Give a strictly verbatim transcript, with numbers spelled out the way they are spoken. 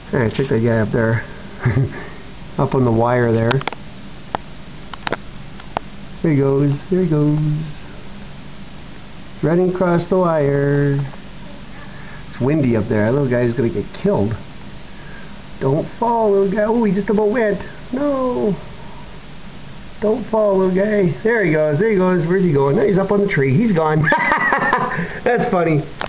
Alright, check that guy up there. Up on the wire there. There he goes, there he goes. Running across the wire. It's windy up there. That little guy's gonna get killed. Don't fall, little guy. Oh, he just about went. No. Don't fall, little guy. There he goes, there he goes. Where's he going? No, he's up on the tree. He's gone. That's funny.